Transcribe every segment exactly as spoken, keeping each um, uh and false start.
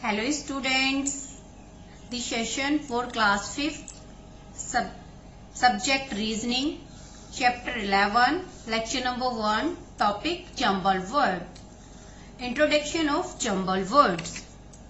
Hello students, the session for class fifth, sub, subject reasoning, chapter eleven, lecture number one, topic jumbled word. Introduction of jumbled words.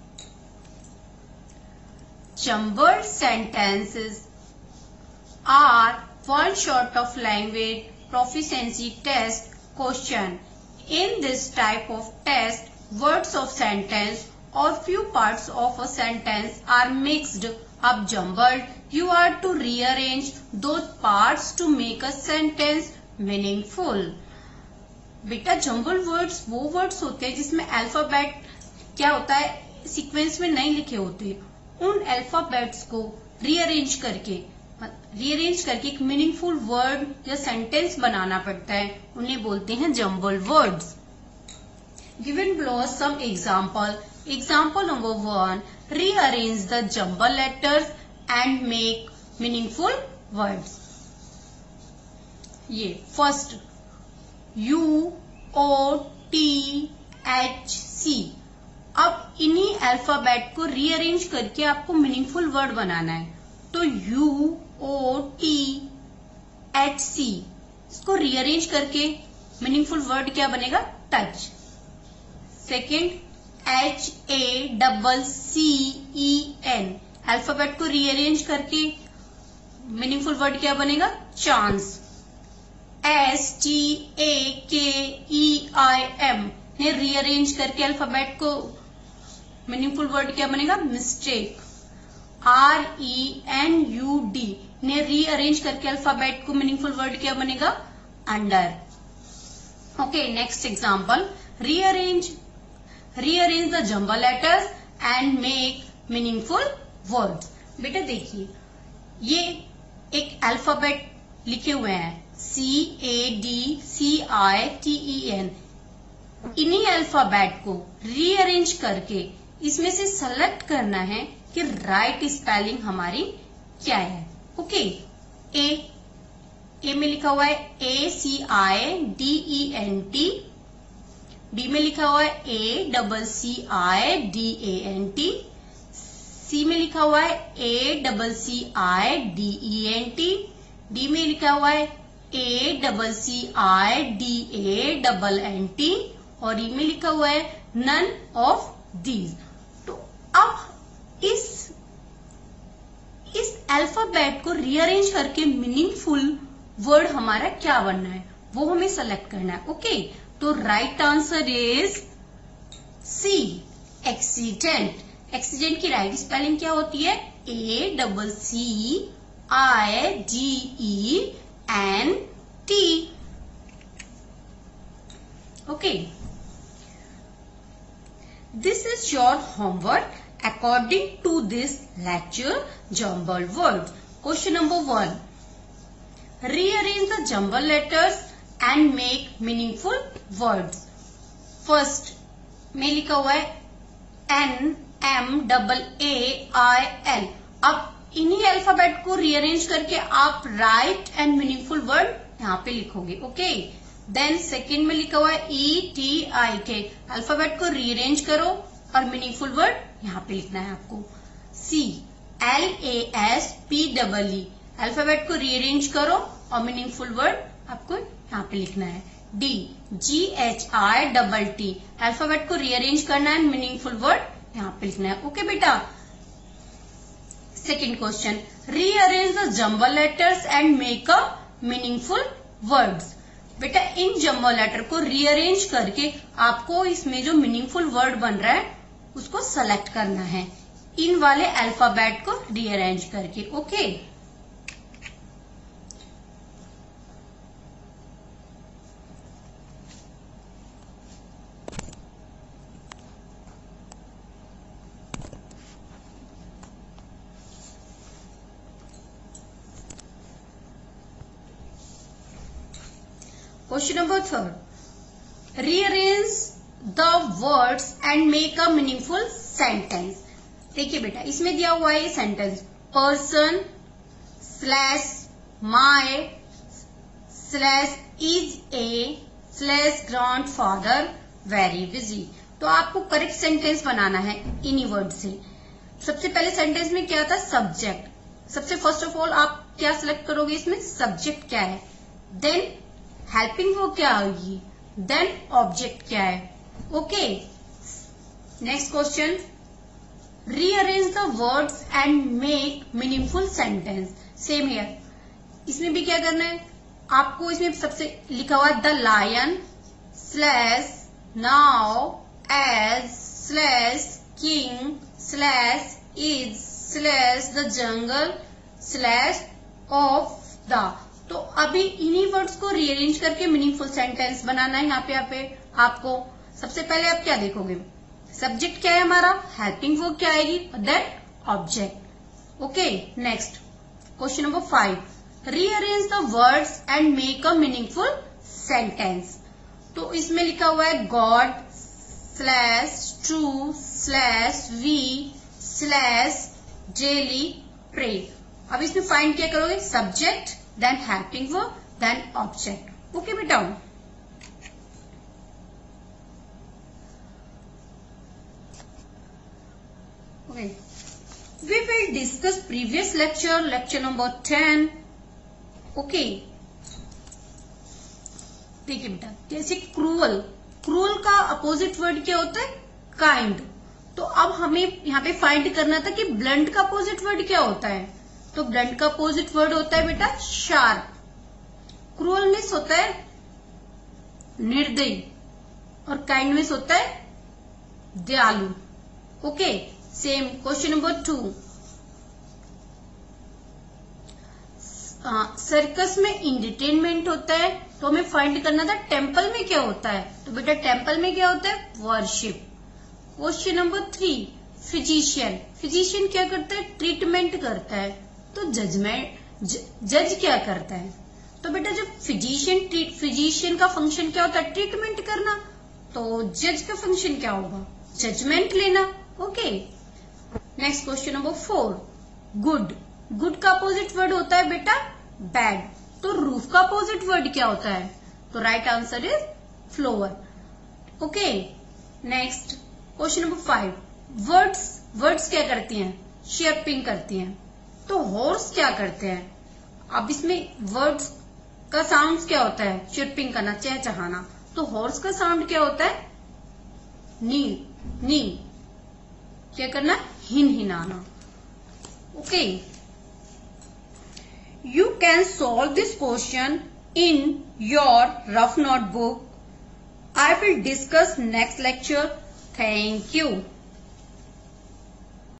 Jumbled sentences are one sort of language proficiency test question. In this type of test, words of sentence or few parts of a sentence are mixed up jumbled. You are to rearrange those parts to make a sentence meaningful. बेटा jumble words वो words होते हैं जिसमें alphabet क्या होता है sequence में नहीं लिखे होते. उन अल्फाबेट्स को रीअरेंज करके रीअरेंज करके एक मीनिंगफुल वर्ड या सेंटेंस बनाना पड़ता है. उन्हें बोलते हैं jumble words. Given below some example. Example number one, rearrange the jumbled letters and make meaningful words. ये first U O T H C. अब इन्हीं अल्फाबेट को रीअरेंज करके आपको मीनिंगफुल वर्ड बनाना है. तो U O T H C इसको rearrange करके मीनिंगफुल वर्ड क्या बनेगा? Touch. Second H A double C E N alphabet को रीअरेंज करके मीनिंगफुल वर्ड क्या बनेगा? Chance. S T A K E I M ने रीअरेंज करके अल्फाबेट को मीनिंगफुल वर्ड क्या बनेगा? Mistake. R E N U D ने रीअरेंज करके अल्फाबेट को मीनिंगफुल वर्ड क्या बनेगा? Under. Okay, next example. Rearrange Rearrange the jumbled letters and make meaningful words. बेटा देखिए ये एक अल्फाबेट लिखे हुए हैं C A D C I T E N. इन्हीं अल्फाबेट को रीअरेंज करके इसमें से सेलेक्ट करना है कि राइट स्पेलिंग हमारी क्या है. ओके, ए ए में लिखा हुआ है A C I D E N T. D में लिखा हुआ है A double C I D A N T. C में लिखा हुआ है A double C I D E N T. D में लिखा हुआ है A double C I D A double N T. और ई में लिखा हुआ है नन ऑफ दीज. तो अब इस इस अल्फाबेट को रीअरेंज करके मीनिंगफुल वर्ड हमारा क्या बनना है वो हमें सेलेक्ट करना है. ओके, तो right answer is C, accident. Accident की राइट स्पेलिंग क्या होती है? A double C I D E N T. Okay, this is your homework according to this lecture jumble word. Question number one, rearrange the jumble letters and make meaningful words. First में लिखा हुआ है N M double A I L. अब इन्हीं alphabet को rearrange करके आप right and meaningful word यहाँ पे लिखोगे. ओके, देन सेकेंड में लिखा हुआ है E T I K. Alphabet को रीअरेंज करो और मीनिंगफुल वर्ड यहाँ पे लिखना है आपको. C L A S P double E. Alphabet को रीअरेंज करो और मीनिंगफुल वर्ड आपको यहाँ पे लिखना है. D G H I double T. Alphabet को रीअरेंज करना है, मीनिंगफुल वर्ड यहाँ पे लिखना है. ओके बेटा, second question, rearrange the jumble letters and make a meaningful words. बेटा इन जम्बल लेटर को रीअरेंज करके आपको इसमें जो मीनिंगफुल वर्ड बन रहा है उसको सेलेक्ट करना है इन वाले अल्फाबेट को रीअरेंज करके. Okay, question number third, rearrange the words and make a meaningful sentence. देखिए बेटा इसमें दिया हुआ है sentence, person slash my slash is a slash grandfather very busy. तो आपको करेक्ट सेंटेंस बनाना है इन्हीं वर्ड से। सबसे पहले सेंटेंस में क्या था, सब्जेक्ट। सबसे फर्स्ट ऑफ ऑल आप क्या सिलेक्ट करोगे, इसमें सब्जेक्ट क्या है, देन हेल्पिंग वर्ब क्या होगी, देन ऑब्जेक्ट क्या है। Okay, next question, rearrange the words and make meaningful sentence. Same here, इसमें भी क्या करना है आपको, इसमें सबसे लिखा हुआ है the lion slash now as slash king slash is slash the jungle slash of the. तो अभी इन्हीं वर्ड्स को रीअरेंज करके मीनिंगफुल सेंटेंस बनाना है। यहाँ पे यहाँ पे आपको सबसे पहले आप क्या देखोगे, सब्जेक्ट क्या है हमारा, हेल्पिंग वर्ब क्या आएगी, then object. Okay, next question number five, rearrange the words and make a meaningful sentence. तो इसमें लिखा हुआ है God slash true slash we slash daily pray. अब इसमें फाइंड क्या करोगे, subject then helping verb then object. Okay बेटा, okay, we will discuss previous lecture, lecture number ten. Okay, देखिए बेटा, जैसे क्रूअल, क्रूअल का अपोजिट वर्ड क्या होता है, काइंड। तो अब हमें यहाँ पे फाइंड करना था कि ब्लंट का अपोजिट वर्ड क्या होता है। तो ब्लंट का अपोजिट वर्ड होता है बेटा शार्प। क्रूअलनेस होता है निर्दयी और काइंडनेस होता है दयालु। Okay, same question number two, circus में इंटरटेनमेंट होता है, तो हमें फाइंड करना था टेम्पल में क्या होता है। तो बेटा टेम्पल में क्या होता है, worship. Question number three, physician, physician क्या करता है, ट्रीटमेंट करता है। तो जजमेंट, जज क्या करता है। तो बेटा जब फिजिशियन, फिजिशियन का फंक्शन क्या होता है, ट्रीटमेंट करना, तो जज का फंक्शन क्या होगा, जजमेंट लेना। Okay, next question number four, good, good का अपोजिट वर्ड होता है बेटा बैड। तो रूफ का अपोजिट वर्ड क्या होता है, तो right answer is flower. Okay, next question number five, words, words क्या करती हैं, शेपिंग करती हैं। तो हॉर्स क्या करते हैं। अब इसमें वर्ड्स का साउंड क्या होता है, शेपिंग करना, चहचहाना। तो हॉर्स का साउंड क्या होता है, नी, नी क्या करना, हिन हिनाना। Okay, you can solve this question in your rough notebook. I will discuss next lecture. Thank you.